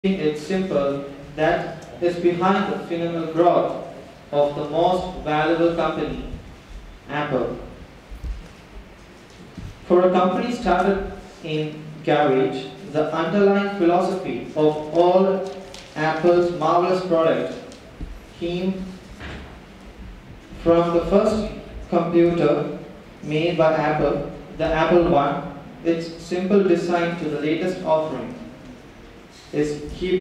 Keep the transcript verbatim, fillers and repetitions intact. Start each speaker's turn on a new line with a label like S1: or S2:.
S1: It's simple that is behind the phenomenal growth of the most valuable company, Apple. For a company started in garage, the underlying philosophy of all Apple's marvelous products came from the first computer made by Apple, the Apple one. Its simple design to the latest offering is keep